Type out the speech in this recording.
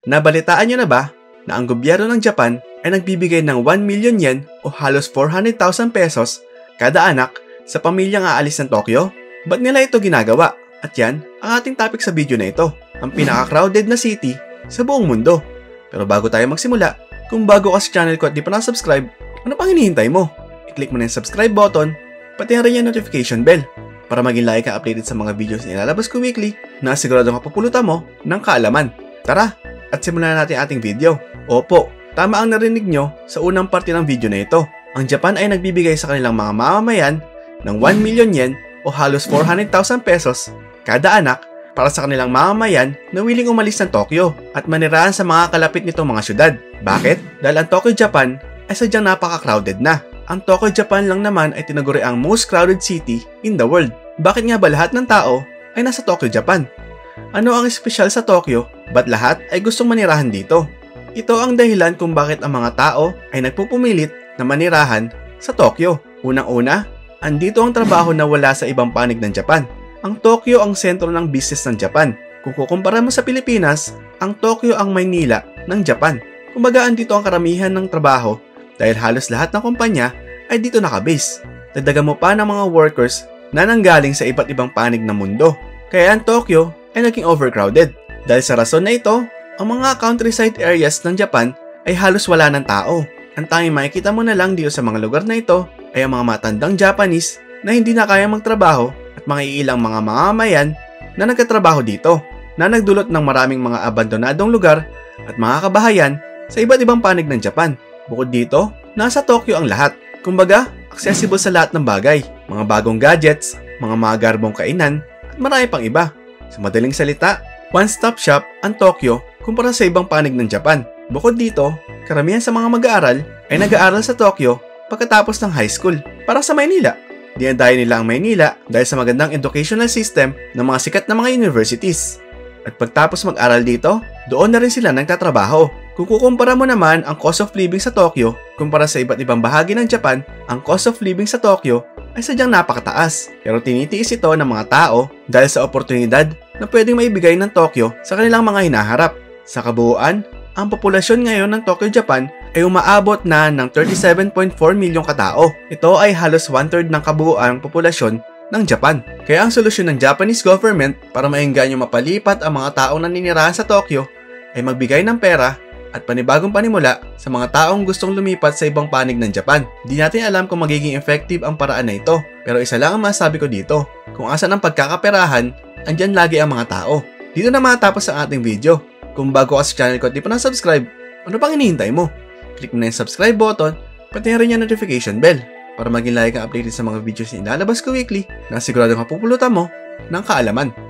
Nabalitaan nyo na ba na ang gobyerno ng Japan ay nagbibigay ng 1 million yen o halos 400,000 pesos kada anak sa pamilyang aalis ng Tokyo? Ba't nila ito ginagawa? At yan ang ating topic sa video na ito, ang pinaka-crowded na city sa buong mundo. Pero bago tayo magsimula, kung bago ka sa channel ko at di pa na-subscribe, ano pang hinihintay mo? I-click mo na yung subscribe button, pati rin yung notification bell para maging lagi ka updated sa mga videos na ilalabas ko weekly na siguradong mapupulutan mo ng kaalaman. Tara, at simulan natin ating video. Opo, tama ang narinig nyo sa unang parte ng video na ito. Ang Japan ay nagbibigay sa kanilang mga mamamayan ng 1 million yen o halos 400,000 pesos kada anak para sa kanilang mamamayan na willing umalis ng Tokyo at manirahan sa mga kalapit nitong mga syudad. Bakit? Dahil ang Tokyo, Japan ay sadyang napaka-crowded na. Ang Tokyo, Japan lang naman ay tinaguri ang most crowded city in the world. Bakit nga ba lahat ng tao ay nasa Tokyo, Japan? Ano ang espesyal sa Tokyo? Ba't lahat ay gustong manirahan dito? Ito ang dahilan kung bakit ang mga tao ay nagpupumilit na manirahan sa Tokyo. Unang-una, andito ang trabaho na wala sa ibang panig ng Japan. Ang Tokyo ang sentro ng business ng Japan. Kung kukumpara mo sa Pilipinas, ang Tokyo ang Maynila ng Japan. Kumbaga andito ang karamihan ng trabaho dahil halos lahat ng kumpanya ay dito nakabase. Dagdagan mo pa ng mga workers na nanggaling sa iba't ibang panig ng mundo. Kaya ang Tokyo ay naging overcrowded. Dahil sa rason na ito, ang mga countryside areas ng Japan ay halos wala ng tao. Ang tanging makikita mo na lang dito sa mga lugar na ito ay ang mga matandang Japanese na hindi na kaya magtrabaho at mga ilang mga mamamayan na nagkatrabaho dito na nagdulot ng maraming mga abandonadong lugar at mga kabahayan sa iba't ibang panig ng Japan. Bukod dito, nasa Tokyo ang lahat. Kumbaga, accessible sa lahat ng bagay, mga bagong gadgets, mga garbong kainan at marami pang iba. Sa madaling salita, one-stop shop ang Tokyo kumpara sa ibang panig ng Japan. Bukod dito, karamihan sa mga mag-aaral ay nag-aaral sa Tokyo pagkatapos ng high school para sa Maynila. Dinadayo nila ang Maynila dahil sa magandang educational system ng mga sikat na mga universities. At pagtapos mag-aral dito, doon na rin sila nagtatrabaho. Kung kukumpara mo naman ang cost of living sa Tokyo kumpara sa iba't ibang bahagi ng Japan, ang cost of living sa Tokyo ay sadyang napakataas. Pero tinitiis ito ng mga tao dahil sa oportunidad na pwedeng maibigay ng Tokyo sa kanilang mga hinaharap. Sa kabuuan, ang populasyon ngayon ng Tokyo, Japan ay umaabot na ng 37.4 milyong katao. Ito ay halos 1/3 ng kabuuang populasyon ng Japan. Kaya ang solusyon ng Japanese government para maengganyo mapalipat ang mga taong naninirahan sa Tokyo ay magbigay ng pera at panibagong panimula sa mga taong gustong lumipat sa ibang panig ng Japan. Di natin alam kung magiging effective ang paraan na ito, pero isa lang ang masasabi ko dito. Kung asan ang pagkakaperahan, andyan lagi ang mga tao. Dito na matapos ang ating video. Kung bago ka sa channel ko at di pa na-subscribe, ano pang hinihintay mo? Click mo na yung subscribe button, pati rin yung notification bell para maging lagi kang updated sa mga videos na ilalabas ko weekly na siguradong mapupulutan mo ng kaalaman.